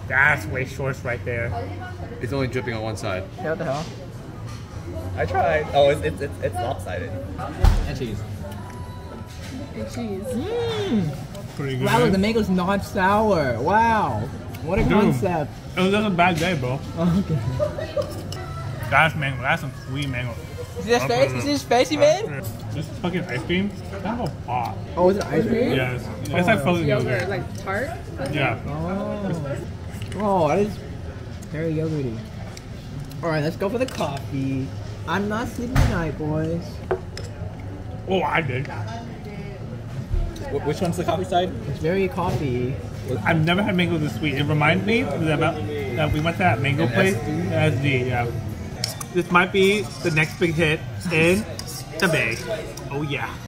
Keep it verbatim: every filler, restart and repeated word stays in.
That's way shorts right there. It's only dripping on one side. Yeah, what the hell? I tried. Oh, it's it's it's, it's lopsided. And cheese. And cheese. Mmm. Pretty good. Wow, look, the mango's not sour. Wow. What a Dude, concept. It was just a bad day, bro. Okay. That's mango. That's some sweet mango. Is this face? Is this face you made? This fucking ice cream. That's a pot. Oh, is it ice cream? Yes. It's like frozen Yogurt, yogurt. like tart? Yeah. Oh. Oh, that is very yogurty. Alright, let's go for the coffee. I'm not sleeping tonight, boys. Oh, I did. Which one's the coffee side? It's very coffee. I've never had mango this sweet. It reminds me about that we went to that mango place. S D, yeah. This might be the next big hit in the Bay. Oh yeah.